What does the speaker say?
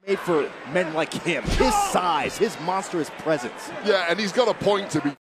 For men like him, his size, his monstrous presence. Yeah, and he's got a point to be